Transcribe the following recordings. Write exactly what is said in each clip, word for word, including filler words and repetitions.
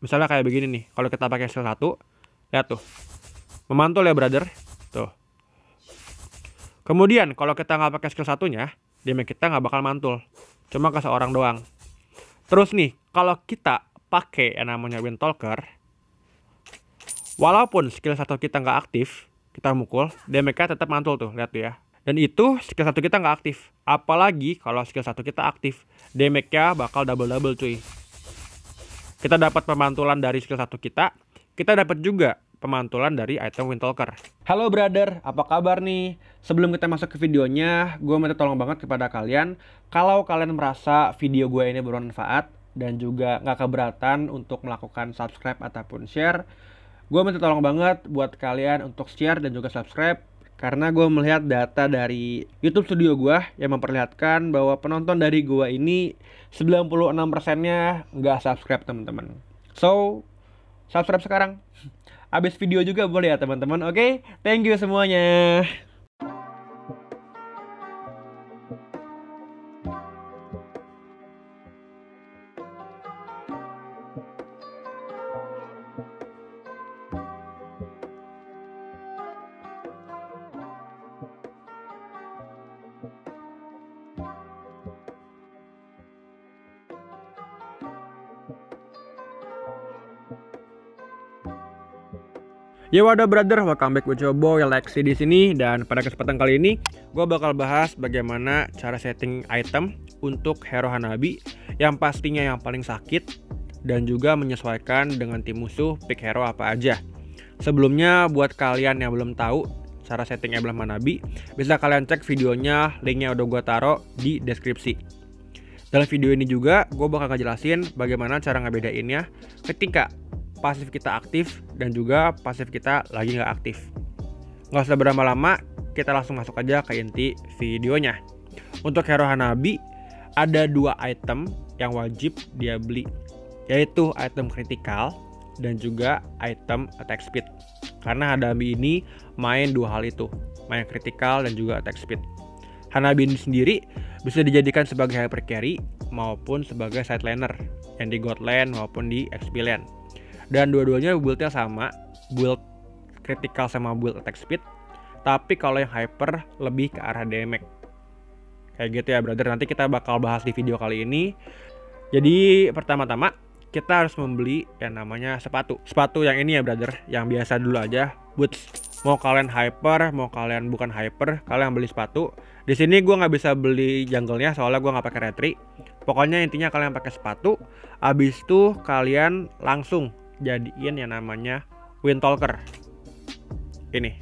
Misalnya kayak begini nih, kalau kita pakai skill satu, lihat tuh, memantul ya brother, tuh. Kemudian kalau kita nggak pakai skill satunya, damage kita nggak bakal mantul, cuma ke seorang doang. Terus nih, kalau kita pakai yang namanya Windtalker, walaupun skill satu kita nggak aktif, kita mukul, damage-nya tetap mantul tuh, lihat tuh ya. Dan itu skill satu kita nggak aktif. Apalagi kalau skill satu kita aktif, damage-nya bakal double-double cuy. Kita dapat pemantulan dari skill satu kita, kita dapat juga pemantulan dari item Windtalker. Halo brother, apa kabar nih? Sebelum kita masuk ke videonya, gue minta tolong banget kepada kalian, kalau kalian merasa video gue ini bermanfaat dan juga nggak keberatan untuk melakukan subscribe ataupun share, gue minta tolong banget buat kalian untuk share dan juga subscribe, karena gue melihat data dari YouTube Studio gue yang memperlihatkan bahwa penonton dari gue ini sembilan puluh enam persennya nggak subscribe teman-teman. So, subscribe sekarang. Abis video juga boleh ya teman-teman. Oke, thank you semuanya. Yo, wadah brother, welcome back with your boy Lexi di sini. Dan pada kesempatan kali ini, gue bakal bahas bagaimana cara setting item untuk hero Hanabi yang pastinya yang paling sakit dan juga menyesuaikan dengan tim musuh pick hero apa aja. Sebelumnya, buat kalian yang belum tahu cara setting emblem Hanabi, bisa kalian cek videonya, linknya udah gue taruh di deskripsi. Dalam video ini juga, gue bakal ngejelasin bagaimana cara ngebedainnya ketika pasif kita aktif dan juga pasif kita lagi nggak aktif. Nggak usah berlama-lama, kita langsung masuk aja ke inti videonya. Untuk hero Hanabi, ada dua item yang wajib dia beli, yaitu item kritikal dan juga item attack speed. Karena Hanabi ini main dua hal itu, main kritikal dan juga attack speed. Hanabi ini sendiri bisa dijadikan sebagai hyper carry maupun sebagai side laner yang di god lane maupun di X P lane. Dan dua-duanya build-nya sama, build critical sama build attack speed. Tapi kalau yang hyper lebih ke arah damage. Kayak gitu ya brother, nanti kita bakal bahas di video kali ini. Jadi pertama-tama kita harus membeli yang namanya sepatu. Sepatu yang ini ya brother, yang biasa dulu aja, boots. Mau kalian hyper, mau kalian bukan hyper, kalian beli sepatu. Di sini gue nggak bisa beli jungle-nya soalnya gue nggak pakai retri. Pokoknya intinya kalian pakai sepatu. Abis itu kalian langsung jadiin yang namanya Windtalker. Ini.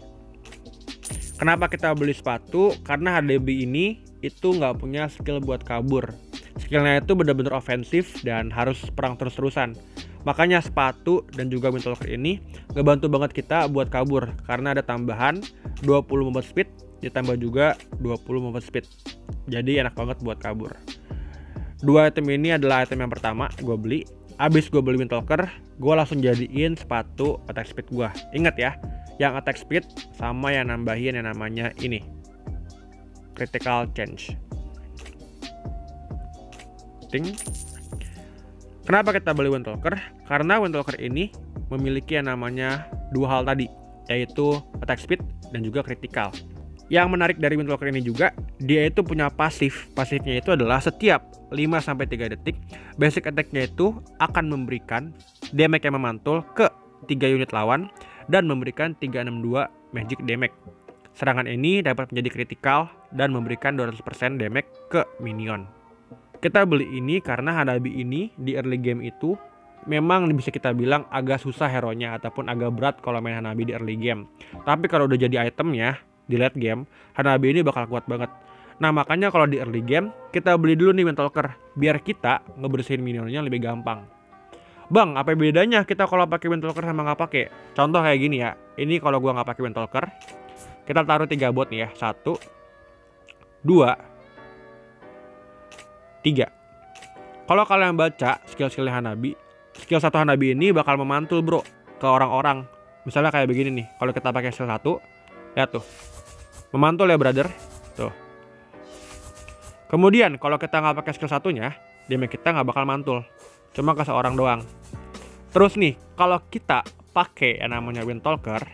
Kenapa kita beli sepatu? Karena H D B ini itu nggak punya skill buat kabur. Skillnya itu bener-bener ofensif dan harus perang terus-terusan. Makanya sepatu dan juga Windtalker ini ngebantu banget kita buat kabur, karena ada tambahan dua puluh movement speed ditambah juga dua puluh movement speed. Jadi enak banget buat kabur. Dua item ini adalah item yang pertama gue beli. Abis gue beli Windtalker, gue langsung jadiin sepatu attack speed gue. Ingat ya, yang attack speed sama yang nambahin yang namanya ini, critical change. Ting. Kenapa kita beli Windtalker? Karena Windtalker ini memiliki yang namanya dua hal tadi, yaitu attack speed dan juga critical. Yang menarik dari Windtalker ini juga, dia itu punya pasif. Pasifnya itu adalah setiap lima sampai tiga detik, basic attack-nya itu akan memberikan damage yang memantul ke tiga unit lawan dan memberikan tiga ratus enam puluh dua magic damage. Serangan ini dapat menjadi kritikal dan memberikan dua ratus persen damage ke minion. Kita beli ini karena Hanabi ini di early game itu memang bisa kita bilang agak susah hero-nya ataupun agak berat kalau main Hanabi di early game. Tapi kalau udah jadi itemnya di late game, Hanabi ini bakal kuat banget. Nah makanya kalau di early game kita beli dulu nih Windtalker biar kita ngebersihin minionnya lebih gampang. Bang, apa bedanya kita kalau pakai Windtalker sama nggak pakai? Contoh kayak gini ya. Ini kalau gua nggak pakai Windtalker, kita taruh tiga bot nih ya. Satu, dua, tiga. Kalau kalian baca skill-skill Hanabi, skill satu Hanabi ini bakal memantul bro ke orang-orang. Misalnya kayak begini nih. Kalau kita pakai skill satu, lihat tuh, memantul ya brother. Tuh. Kemudian kalau kita nggak pakai skill satunya, damage kita nggak bakal mantul, cuma ke seorang doang. Terus nih, kalau kita pakai yang namanya Windtalker,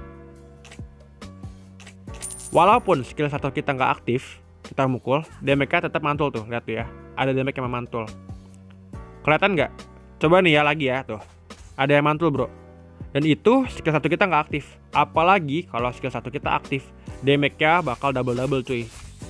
walaupun skill satu kita nggak aktif, kita mukul, damage-nya tetap mantul tuh, lihat tuh ya. Ada damage yang memantul. Kelihatan nggak? Coba nih ya lagi ya, tuh. Ada yang mantul bro. Dan itu skill satu kita nggak aktif. Apalagi kalau skill satu kita aktif, damage-nya bakal double-double cuy.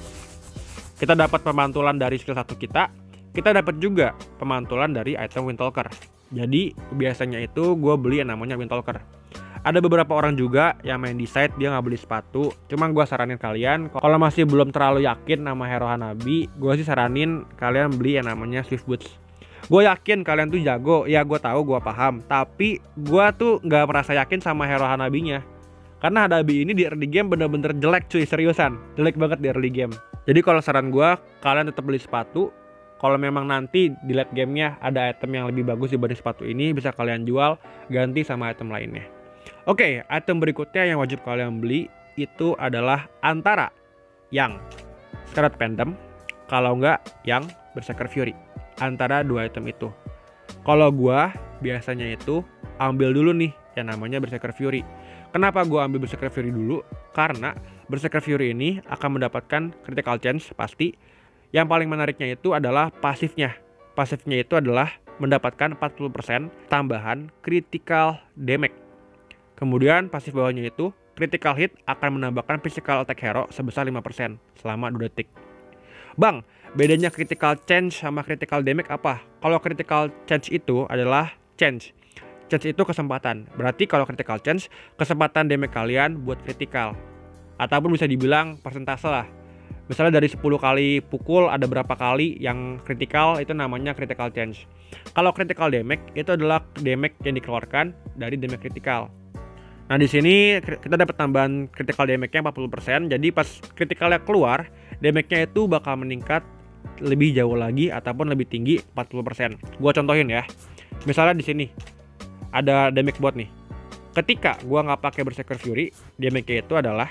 Kita dapat pemantulan dari skill satu kita, kita dapat juga pemantulan dari item Windtalker. Jadi biasanya itu gue beli yang namanya Windtalker. Ada beberapa orang juga yang main di site dia nggak beli sepatu. Cuma gue saranin kalian kalau masih belum terlalu yakin nama hero Hanabi, gue sih saranin kalian beli yang namanya Swift Boots. Gue yakin kalian tuh jago, ya gue tahu, gue paham. Tapi gue tuh nggak merasa yakin sama hero Hanabinya. Karena Hanabi ini di early game bener-bener jelek cuy, seriusan. Jelek banget di early game. Jadi kalau saran gue, kalian tetap beli sepatu. Kalau memang nanti di late gamenya ada item yang lebih bagus dibanding sepatu ini, bisa kalian jual ganti sama item lainnya. Oke, item berikutnya yang wajib kalian beli itu adalah antara yang Scarlet Phantom, kalau enggak yang Berserker Fury. Antara dua item itu. Kalau gua biasanya itu ambil dulu nih yang namanya Berserker Fury. Kenapa gua ambil Berserker Fury dulu? Karena Berserker Fury ini akan mendapatkan critical chance pasti. Yang paling menariknya itu adalah pasifnya. Pasifnya itu adalah mendapatkan empat puluh persen tambahan critical damage. Kemudian pasif bawahnya itu critical hit akan menambahkan physical attack hero sebesar lima persen selama dua detik. Bang, bedanya critical chance sama critical damage apa? Kalau critical chance itu adalah chance. Chance itu kesempatan. Berarti kalau critical chance, kesempatan damage kalian buat critical. Ataupun bisa dibilang persentase lah. Misalnya dari sepuluh kali pukul ada berapa kali yang critical, itu namanya critical chance. Kalau critical damage itu adalah damage yang dikeluarkan dari damage critical. Nah di sini kita dapat tambahan critical damage-nya empat puluh persen. Jadi pas criticalnya keluar, damage-nya itu bakal meningkat lebih jauh lagi ataupun lebih tinggi empat puluh persen. Gua contohin ya. Misalnya di sini ada damage bot nih. Ketika gua nggak pakai Berserker Fury, damage-nya itu adalah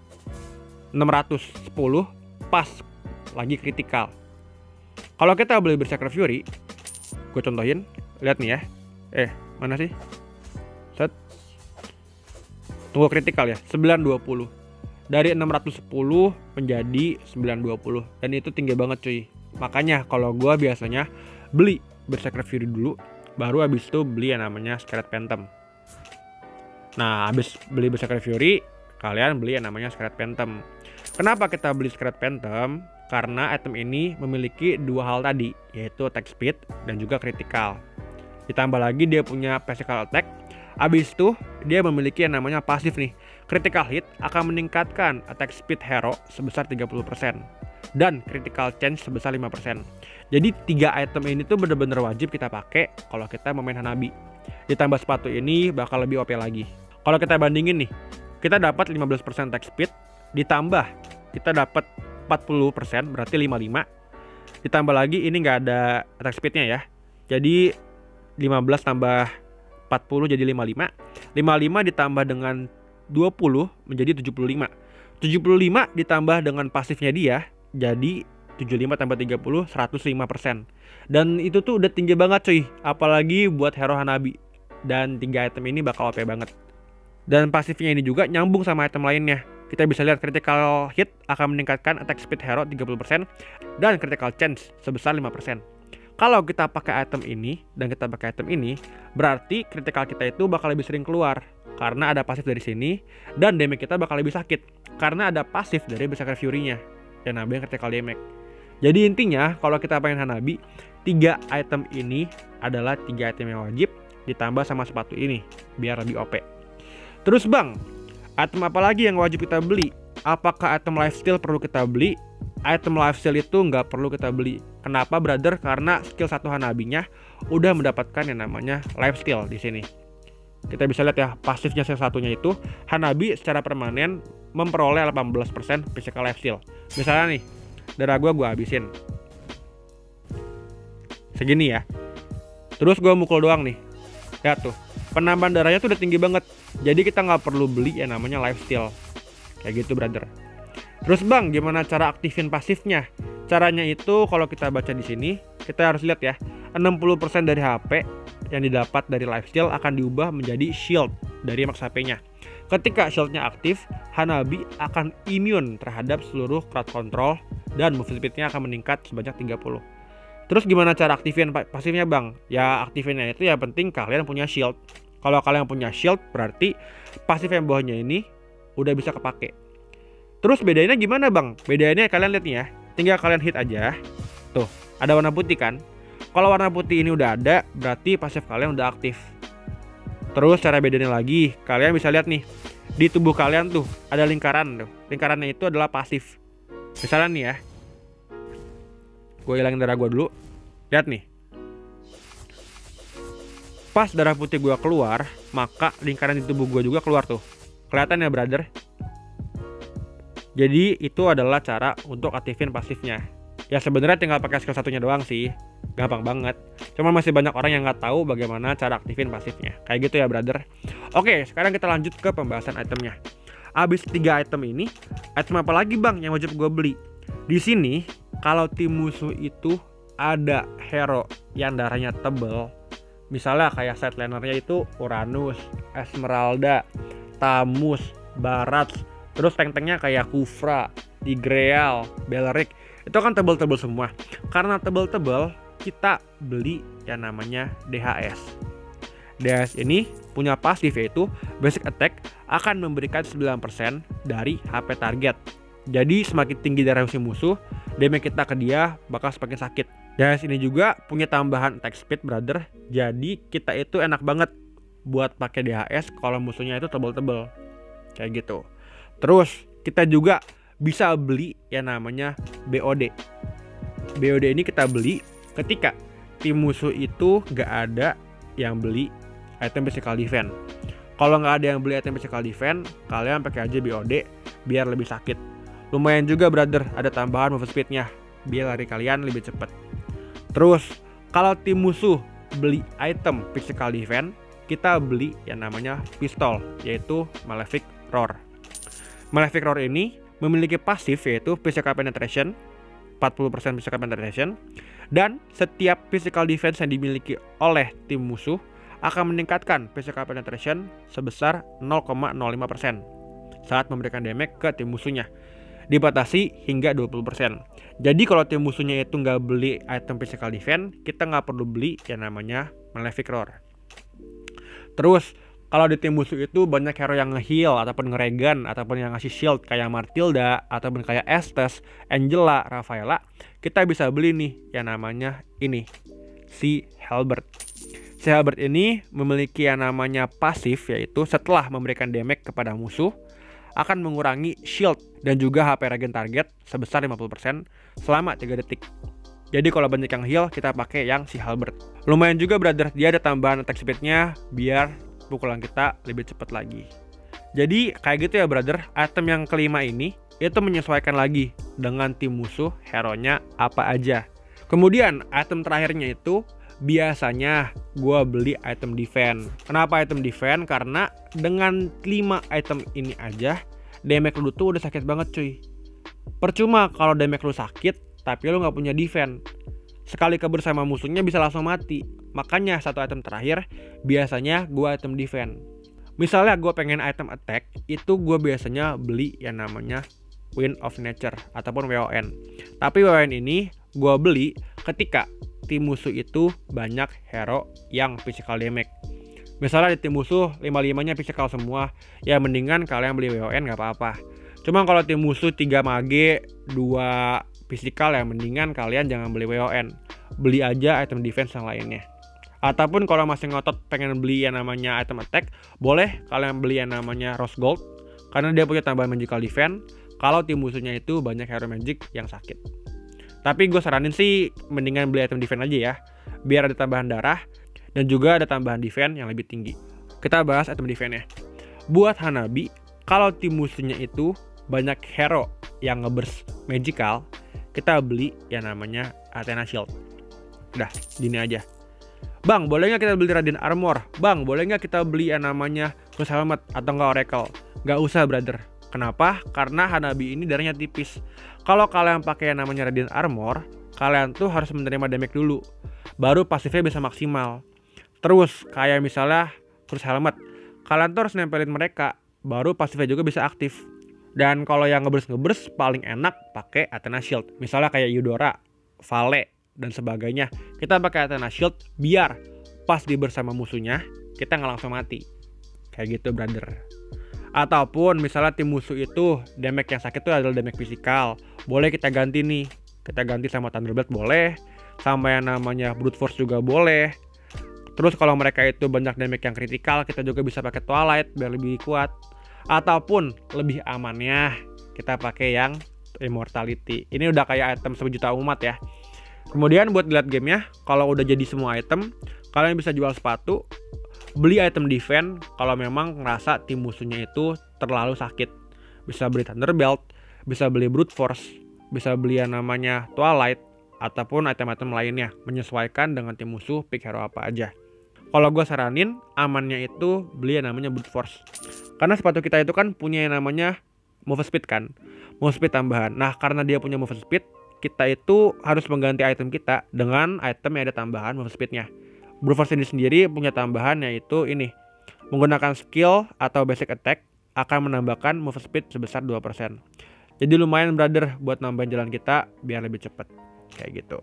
enam ratus sepuluh pas lagi critical. Kalau kita beli Berserker Fury, gue contohin, lihat nih ya. Eh, mana sih? Set. Tunggu critical ya, sembilan dua puluh. Dari enam ratus sepuluh menjadi sembilan dua puluh. Dan itu tinggi banget cuy. Makanya kalau gue biasanya beli Berserker Fury dulu, baru habis itu beli yang namanya Scarlet Phantom. Nah, habis beli Berserker Fury, kalian beli yang namanya Scarlet Phantom. Kenapa kita beli Scarlet Phantom? Karena item ini memiliki dua hal tadi, yaitu attack speed dan juga critical. Ditambah lagi dia punya physical attack. Abis itu dia memiliki yang namanya pasif nih. Critical hit akan meningkatkan attack speed hero sebesar tiga puluh persen dan critical chance sebesar lima persen. Jadi tiga item ini tuh bener-bener wajib kita pakai kalau kita mau main Hanabi. Ditambah sepatu ini bakal lebih O P lagi. Kalau kita bandingin nih, kita dapat lima belas persen attack speed, ditambah kita dapat empat puluh persen, berarti lima puluh lima. Ditambah lagi ini nggak ada attack speednya ya. Jadi lima belas tambah empat puluh jadi lima puluh lima. lima puluh lima ditambah dengan dua puluh menjadi tujuh puluh lima. tujuh puluh lima ditambah dengan pasifnya dia jadi tujuh puluh lima tambah tiga puluh, seratus lima persen. Dan itu tuh udah tinggi banget cuy, apalagi buat hero Hanabi. Dan tiga item ini bakal O P banget. Dan pasifnya ini juga nyambung sama item lainnya. Kita bisa lihat critical hit akan meningkatkan attack speed hero tiga puluh persen dan critical chance sebesar lima persen. Kalau kita pakai item ini dan kita pakai item ini, berarti critical kita itu bakal lebih sering keluar karena ada pasif dari sini, dan damage kita bakal lebih sakit karena ada pasif dari Berserker Fury-nya dan nambah critical damage. Jadi intinya kalau kita pengen Hanabi, tiga item ini adalah tiga item yang wajib ditambah sama sepatu ini biar lebih O P. Terus bang, item apa lagi yang wajib kita beli? Apakah item lifesteal perlu kita beli? Item lifesteal itu nggak perlu kita beli. Kenapa brother? Karena skill satu Hanabinya udah mendapatkan yang namanya lifesteal di sini. Kita bisa lihat ya, pasifnya skill satunya itu Hanabi secara permanen memperoleh delapan belas persen physical lifesteal. Misalnya nih, darah gue gue habisin segini ya. Terus gue mukul doang nih. Lihat tuh, penambahan darahnya tuh udah tinggi banget. Jadi kita nggak perlu beli yang namanya lifesteal. Kayak gitu brother. Terus bang, gimana cara aktifin pasifnya? Caranya itu kalau kita baca di sini, kita harus lihat ya, enam puluh persen dari H P yang didapat dari lifesteal akan diubah menjadi shield dari max H P-nya. Ketika shieldnya aktif, Hanabi akan immune terhadap seluruh crowd control dan move speed-nya akan meningkat sebanyak tiga puluh. Terus gimana cara aktifin pasifnya bang? Ya aktifinnya itu ya penting kalian punya shield. Kalau kalian punya shield berarti pasif yang bawahnya ini udah bisa kepake. Terus bedanya gimana bang? Bedanya kalian lihat nih ya, tinggal kalian hit aja. Tuh, ada warna putih kan? Kalau warna putih ini udah ada, berarti pasif kalian udah aktif. Terus cara bedanya lagi, kalian bisa lihat nih, di tubuh kalian tuh ada lingkaran tuh. Lingkarannya itu adalah pasif. Misalnya nih ya, gue hilangin darah gue dulu. Lihat nih, pas darah putih gue keluar, maka lingkaran di tubuh gue juga keluar tuh. Kelihatan ya brother? Jadi itu adalah cara untuk aktifin pasifnya. Ya sebenarnya tinggal pakai skill satunya doang sih, gampang banget. Cuma masih banyak orang yang nggak tahu bagaimana cara aktifin pasifnya. Kayak gitu ya brother. Oke, sekarang kita lanjut ke pembahasan itemnya. Abis tiga item ini, item apa lagi bang yang wajib gue beli? Di sini kalau tim musuh itu ada hero yang darahnya tebel, misalnya kayak sidelinenya itu Uranus, Esmeralda, Tamus, Barats, terus tank-tanknya kayak Kufra, Tigreal, Beleric, itu kan tebel-tebel semua. Karena tebel-tebel, kita beli yang namanya D H S. D H S ini punya pasif yaitu basic attack akan memberikan sembilan persen dari H P target. Jadi semakin tinggi darah si musuh, damage kita ke dia bakal semakin sakit. D H S ini juga punya tambahan attack speed brother. Jadi kita itu enak banget buat pakai D H S kalau musuhnya itu tebel-tebel. Kayak gitu. Terus kita juga bisa beli yang namanya B O D. B O D ini kita beli ketika tim musuh itu gak ada yang beli item physical defense. Kalau nggak ada yang beli item physical defense, kalian pakai aja B O D biar lebih sakit. Lumayan juga brother, ada tambahan move speednya biar lari kalian lebih cepat. Terus kalau tim musuh beli item physical defense, kita beli yang namanya pistol, yaitu Malefic Roar. Malefic Roar ini memiliki pasif yaitu physical penetration, empat puluh persen physical penetration, dan setiap physical defense yang dimiliki oleh tim musuh akan meningkatkan physical penetration sebesar nol koma nol lima persen saat memberikan damage ke tim musuhnya, dibatasi hingga dua puluh persen. Jadi kalau tim musuhnya itu nggak beli item physical defense, kita nggak perlu beli yang namanya Malefic Roar. Terus kalau di tim musuh itu banyak hero yang nge-heal ataupun nge-regen ataupun yang ngasih shield kayak Martilda ataupun kayak Estes, Angela, Rafaela, kita bisa beli nih yang namanya ini, si Halberd. Si Halberd ini memiliki yang namanya pasif yaitu setelah memberikan damage kepada musuh akan mengurangi shield dan juga H P regen target sebesar lima puluh persen selama tiga detik. Jadi kalau banyak yang heal, kita pakai yang si Halberd. Lumayan juga brother, dia ada tambahan attack speed-nya biar pukulan kita lebih cepat lagi. Jadi kayak gitu ya brother, item yang kelima ini itu menyesuaikan lagi dengan tim musuh hero-nya apa aja. Kemudian item terakhirnya itu biasanya gue beli item defense. Kenapa item defense? Karena dengan lima item ini aja damage lu tuh udah sakit banget cuy. Percuma kalau damage lu sakit tapi lu gak punya defense. Sekali kabur sama musuhnya bisa langsung mati. Makanya satu item terakhir biasanya gue item defense. Misalnya gue pengen item attack, itu gue biasanya beli yang namanya Wind of Nature ataupun W O N. Tapi W O N ini gue beli ketika tim musuh itu banyak hero yang physical damage. Misalnya di tim musuh lima limanya physical semua, ya mendingan kalian beli W O N gak apa-apa. Cuma kalau tim musuh tiga mage, dua physical, ya mendingan kalian jangan beli W O N. Beli aja item defense yang lainnya. Ataupun kalau masih ngotot pengen beli yang namanya item attack, boleh kalian beli yang namanya Rose Gold karena dia punya tambahan magical defense kalau tim musuhnya itu banyak hero magic yang sakit. Tapi gue saranin sih mendingan beli item defense aja ya, biar ada tambahan darah dan juga ada tambahan defense yang lebih tinggi. Kita bahas item defense-nya. Buat Hanabi, kalau tim musuhnya itu banyak hero yang ngeburst magical, kita beli yang namanya Athena Shield. Udah, gini aja. Bang, boleh nggak kita beli Radiant Armor? Bang, boleh nggak kita beli yang namanya Cruz Helmet atau nggak Oracle? Nggak usah brother. Kenapa? Karena Hanabi ini darahnya tipis. Kalau kalian pakai yang namanya Radiant Armor, kalian tuh harus menerima damage dulu, baru pasifnya bisa maksimal. Terus kayak misalnya Curse Helmet, kalian tuh harus nempelin mereka, baru pasifnya juga bisa aktif. Dan kalau yang ngebers-ngebers paling enak pakai Athena Shield. Misalnya kayak Eudora, Vale, dan sebagainya. Kita pakai Athena Shield biar pas di bersama musuhnya kita nggak langsung mati. Kayak gitu brother. Ataupun misalnya tim musuh itu damage yang sakit itu adalah damage fisikal, boleh kita ganti nih. Kita ganti sama Thunderbolt boleh, sama yang namanya Brute Force juga boleh. Terus kalau mereka itu banyak damage yang kritikal, kita juga bisa pakai Twilight biar lebih kuat. Ataupun lebih amannya kita pakai yang Immortality. Ini udah kayak item sejuta umat ya. Kemudian buat dilihat gamenya, kalau udah jadi semua item, kalian bisa jual sepatu, beli item defense kalau memang ngerasa tim musuhnya itu terlalu sakit. Bisa beli Thunderbelt, bisa beli Brute Force, bisa beli yang namanya Twilight, ataupun item-item lainnya, menyesuaikan dengan tim musuh, pick hero apa aja. Kalau gue saranin, amannya itu beli yang namanya Brute Force. Karena sepatu kita itu kan punya yang namanya move speed kan, move speed tambahan. Nah karena dia punya move speed, kita itu harus mengganti item kita dengan item yang ada tambahan move speednya. Brute Force ini sendiri punya tambahan yaitu ini, menggunakan skill atau basic attack akan menambahkan move speed sebesar dua persen. Jadi lumayan brother buat nambahin jalan kita biar lebih cepat. Kayak gitu.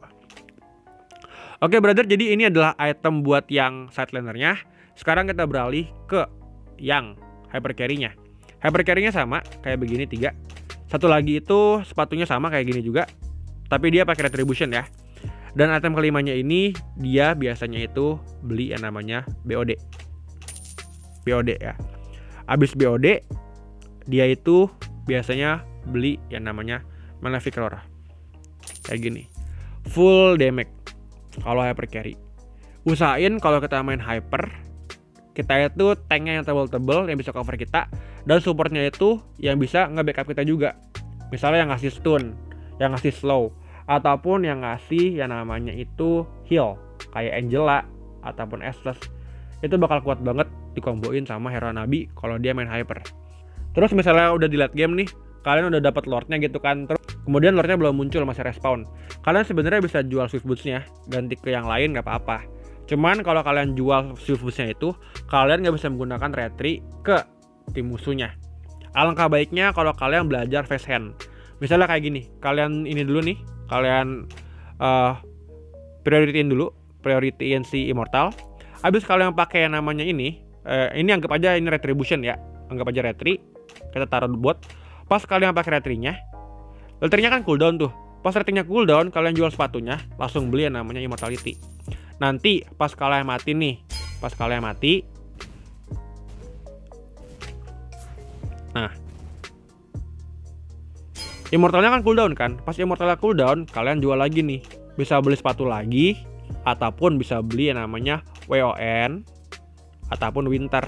Oke brother, jadi ini adalah item buat yang sidelanernya. Sekarang kita beralih ke yang hyper carry-nya. Hyper carry-nya sama kayak begini tiga. Satu lagi itu sepatunya sama kayak gini juga, tapi dia pakai retribution ya. Dan item kelimanya ini dia biasanya itu beli yang namanya B O D. B O D ya. Abis B O D dia itu biasanya beli yang namanya Malefic Roar. Kayak gini. Full damage kalau hyper carry. Usahain kalau kita main hyper, kita itu tanknya yang tebel-tebel yang bisa cover kita, dan supportnya itu yang bisa nge-backup kita juga. Misalnya yang ngasih stun, yang ngasih slow, ataupun yang ngasih yang namanya itu heal kayak Angela ataupun Estes. Itu bakal kuat banget dikomboin sama hero Nabi kalau dia main hyper. Terus misalnya udah di late game nih, kalian udah dapat lordnya gitu kan, terus kemudian lordnya belum muncul, masih respawn. Kalian sebenarnya bisa jual swift boots-nya, ganti ke yang lain nggak apa-apa. Cuman kalau kalian jual swift boots-nya itu, kalian nggak bisa menggunakan retri ke tim musuhnya. Alangkah baiknya kalau kalian belajar face hand. Misalnya kayak gini, kalian ini dulu nih, kalian uh, prioritiin dulu, prioritiin si Immortal. Habis kalian pakai yang namanya ini, uh, ini anggap aja ini retribution ya, anggap aja retri. Kita taruh bot. Pas kalian pakai retrinya, retrinya kan cooldown tuh. Pas retrinya cooldown, kalian jual sepatunya, langsung beli yang namanya Immortality. Nanti pas kalian mati nih, pas kalian mati, nah, Immortalnya kan cooldown kan. Pas Immortalnya cooldown, kalian jual lagi nih. Bisa beli sepatu lagi, ataupun bisa beli yang namanya W O N ataupun Winter.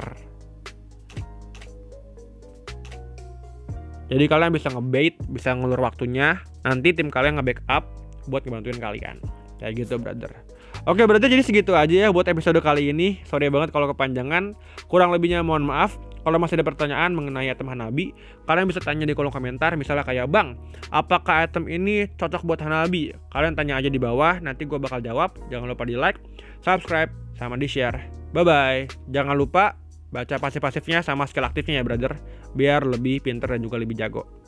Jadi kalian bisa ngebait, bisa ngulur waktunya. Nanti tim kalian nge-backup buat ngebantuin kalian. Kayak gitu brother. Oke brother, jadi segitu aja ya buat episode kali ini. Sorry banget kalau kepanjangan. Kurang lebihnya mohon maaf. Kalau masih ada pertanyaan mengenai item Hanabi, kalian bisa tanya di kolom komentar. Misalnya kayak, Bang, apakah item ini cocok buat Hanabi? Kalian tanya aja di bawah, nanti gue bakal jawab. Jangan lupa di like, subscribe, sama di share. Bye-bye. Jangan lupa baca pasif-pasifnya sama skill aktifnya ya brother, biar lebih pinter dan juga lebih jago.